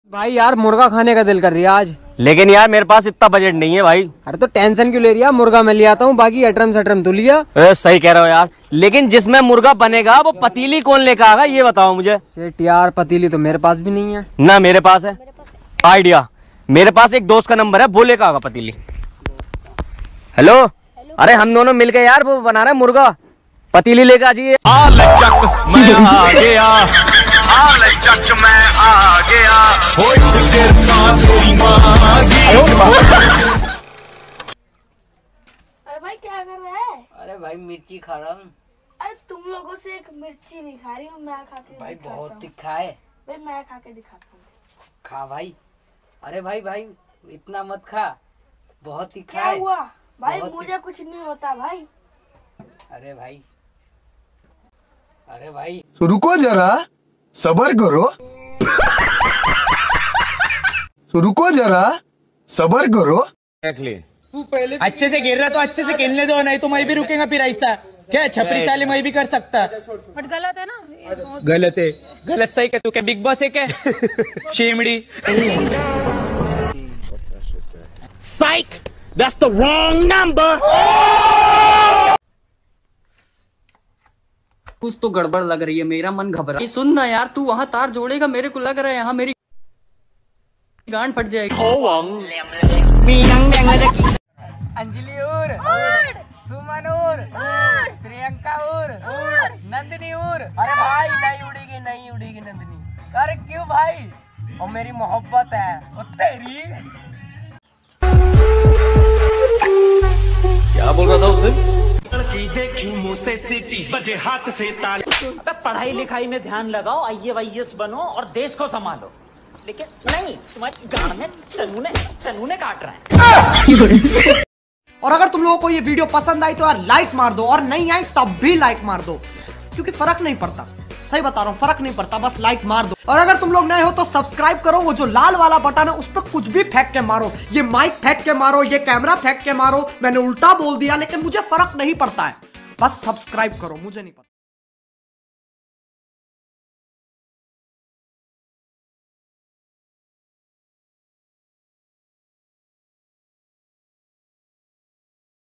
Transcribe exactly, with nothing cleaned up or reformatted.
भाई यार मुर्गा खाने का दिल कर रही है आज। लेकिन यार मेरे पास इतना बजट नहीं है भाई। अरे तो टेंशन क्यों ले रही है, मुर्गा मैं ले आता हूँ, बाकी अटरम सटरम तो लिया। ए, सही कह रहे हो यार, लेकिन जिसमें मुर्गा बनेगा वो पतीली कौन लेकर आएगा ये बताओ मुझे। शेट यार पतीली तो मेरे पास भी नहीं है। ना मेरे पास है आइडिया, मेरे पास एक दोस्त का नंबर है, वो लेकर आएगा पतीली। हेलो, अरे हम दोनों मिलके यार वो बना रहे हैं मुर्गा, पतीली लेकर आ जाइए। अरे भाई क्या कर रहा है? अरे भाई मिर्ची खा रहा हूँ। अरे तुम लोगों से एक मिर्ची नहीं खा रही हूँ, मैं खा के भाई दिखाता बहुत हूँ। तीखा है। भाई मैं खा के दिखाता हूँ। खा भाई। अरे भाई भाई इतना मत खा, बहुत तीखा क्या है। हुआ भाई? बहुत मुझे कुछ नहीं होता भाई। अरे भाई, अरे भाई तो रुको जरा, सबर करो। तो रुको जरा, सबर करो। अच्छे से गिर रहा तो अच्छे से खेलने दो, नहीं तो मैं भी रुकेगा फिर ऐसा। क्या छपरी चाली मैं भी कर सकता। बट गलत है ना ये बहुत- गलत है, गलत सही क्या? तू क्या बिग बॉस है क्या? शेमड़ी। Psych, that's the wrong number. कुछ तो गड़बड़ लग रही है, मेरा मन घबरा। ये सुन ना यार, तू वहाँ तार जोड़ेगा, मेरे को लग रहा है यहाँ मेरी गांड फट जाएगी। अंजलि और सुमन और प्रियंका और नंदिनी और। अरे भाई नहीं उड़ेगी, नहीं उड़ेगी नंदिनी। अरे क्यों भाई? और मेरी मोहब्बत है वो तेरी। क्या बोल रहा था उस दिन? अबे पढ़ाई लिखाई में ध्यान लगाओ, आई ए वाई एस बनो और देश को संभालो। लेकिन नहीं, तुम्हारी गांड में चनूने चनूने काट रहे हैं। और अगर तुम लोगों को ये वीडियो पसंद आई तो यार लाइक मार दो, और नहीं आई तब भी लाइक मार दो, क्योंकि फर्क नहीं पड़ता। सही बता रहा हूँ, फर्क नहीं पड़ता, बस लाइक मार दो। और अगर तुम लोग नए हो तो सब्सक्राइब करो, वो जो लाल वाला बटन है उस पर कुछ भी फेंक के मारो, ये माइक फेंक के मारो, ये कैमरा फेंक के मारो। मैंने उल्टा बोल दिया लेकिन मुझे फर्क नहीं पड़ता है, बस सब्सक्राइब करो, मुझे नहीं पता।